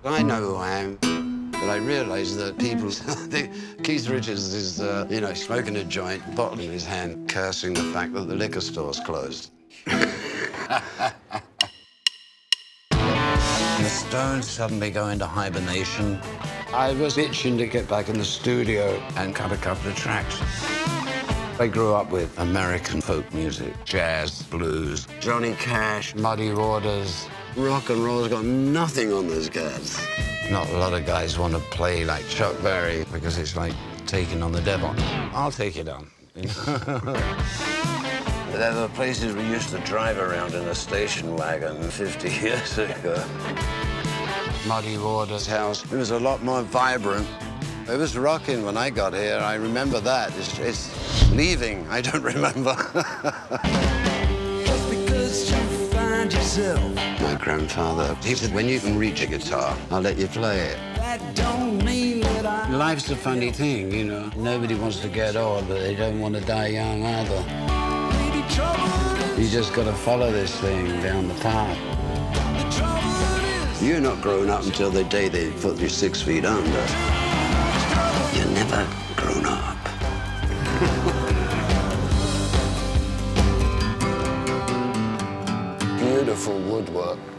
I know who I am, but I realise that people think Keith Richards is, you know, smoking a joint, bottle in his hand, cursing the fact that the liquor store's closed. The Stones suddenly go into hibernation. I was itching to get back in the studio and cut a couple of tracks. I grew up with American folk music, jazz, blues, Johnny Cash, Muddy Waters. Rock and roll's got nothing on those guys. Not a lot of guys want to play like Chuck Berry because it's like taking on the devil. I'll take it on. There were places we used to drive around in a station wagon 50 years ago. Muddy Waters' house, it was a lot more vibrant. It was rocking when I got here. I remember that. It's leaving, I don't remember. Just because you find yourself. My grandfather, he said, when you can reach a guitar, I'll let you play it. That don't mean that Life's a funny thing, you know. Nobody wants to get old, but they don't want to die young either. You just got to follow this thing down the path. You're not grown up until the day they put you 6 feet under. You're never grown up. Beautiful woodwork.